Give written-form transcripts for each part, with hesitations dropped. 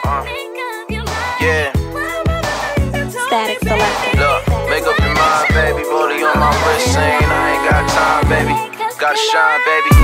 Yeah. Static Selector. Look, make up your mind, baby. Booty on my wrist, saying I ain't got time, baby. Gotta shine,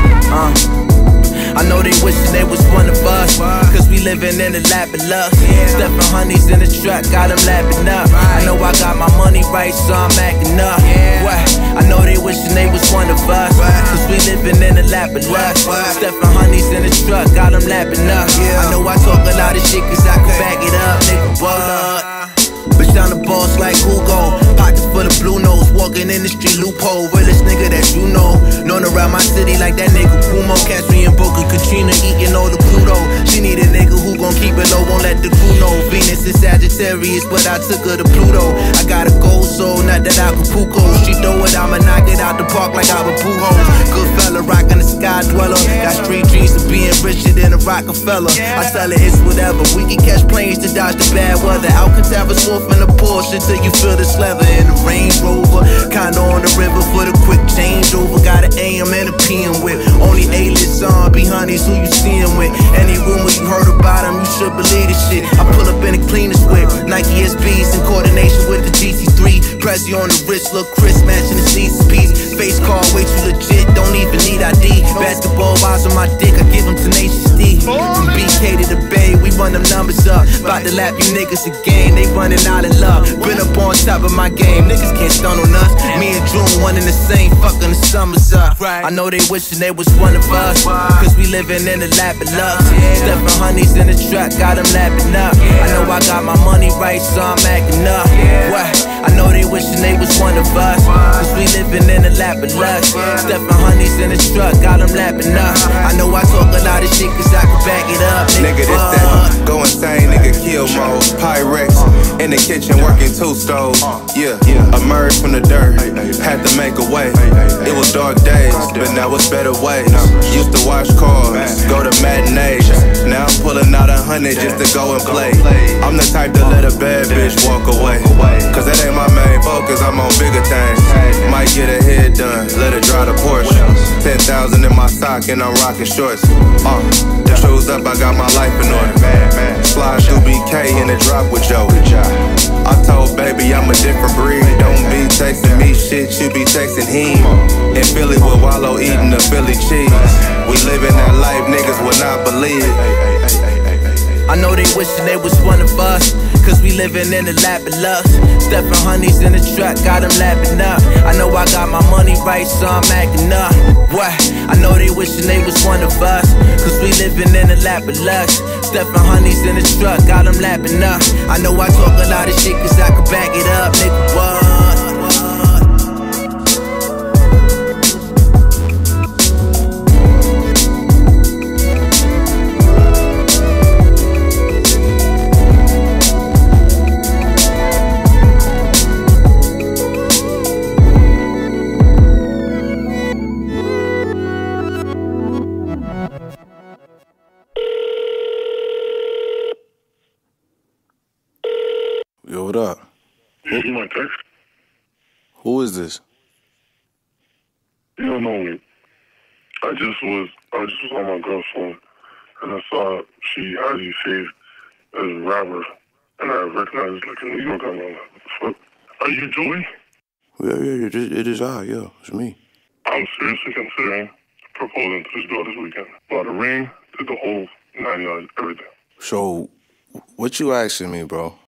baby. I know they wishing they was one of us, cause we living in the lap of luck. Steppin' honeys in the truck, got them lapping up. I know I got my money right, so I'm acting up. What? I know they wishing they was one of us, cause we living in the lap of luck. Steppin' honeys in the truck, got them lapping up. I know I talk a lot of shit, cause I can back it up, nigga, what? Bitch, I'm the boss like Hugo. Pockets full of blue nose, walking in the street loophole. Realest nigga that you know. Known around my city like that nigga Kumo. Catch me in Boca Katrina eating all the Pluto. She need a nigga who gon' keep it low, won't let the crew know. Venus is Sagittarius, but I took her to Pluto. I got a gold soul, not that Acapulco. She throw it, I'ma knock it out the park like I'm a Pujols. Good fella, rockin' the sky dweller. Got street dreams of being richer than a Rockefeller. I sell it, it's whatever. We can catch planes to dodge the bad weather. Alcatraz Wolf in a Porsche till you feel the leather in the Range Rover. Kinda on the river for the quick changeover. Got an AM and a PM with only A-list zombie honeys who you seeing with. Any rumor you heard about them, you should believe this shit. I pull up in the cleanest whip, Nike SBs in coordination with the GT3. Prezi on the wrist, look crisp, matching the season's piece. Face card way too legit, don't even need ID. Basketball eyes on my dick, I give them tenacious D. From BK to the Bay, we run them numbers up. About to lap you niggas again, they running out of love. Been up on top of my game, niggas can't stun on us. Me and June, one in the same, fucking the summers up. I know they wishing they was one of us, cause we living in the lap of luck. Steppin' honeys in the truck, got them lapping up. I know I got my money right, so I'm acting up. What? I know they wishing they was one of us, cause we living in the lap of luck. Steppin' honeys in the truck, got them lapping up. I know I talk a lot of shit, cause I can back it up. Nigga, this that go insane, nigga, kill mode. Pyrex in the kitchen working 2 stoves. Yeah, emerged from the dirt, had to make a way. It was dark days, but now it's better ways. Used to watch cars, go to matinees. Now I'm pulling out 100 just to go and play. I'm the type to let a bad bitch walk away, cause that ain't my main focus, I'm on bigger things. Might get her head done, let her drive the Porsche. 10,000 in my sock and I'm rocking shorts. Shoes up, I got my life in order. Slide through BK in the drop with Joe. I told baby I'm a different breed. Don't be texting me shit, you be texting him. In Philly with Wallow eating the Philly cheese. We living that life niggas would not believe. I know they wishing they was one of us, cause we living in the lap of luck. Steppin' honeys in the truck, got them lapping up. I know I got my money right, so I'm acting up. What? I know they wishing they was one of us, cause we living in the lap of luck. Steppin' honeys in the truck, got them lapping up. I know I talk a lot of shit, cause I can back it up, nigga, what? Yo, what up? This is my text. Who is this? You don't know me. I just was on my girl's phone, and I saw she had you saved as a rapper, and I recognized like in New York. I'm like, what the fuck? Are you Joey? Yeah, it is I, yeah, it's me. I'm seriously considering proposing to this girl this weekend. Bought a ring, did the whole 9 yards, everything. So, what you asking me, bro?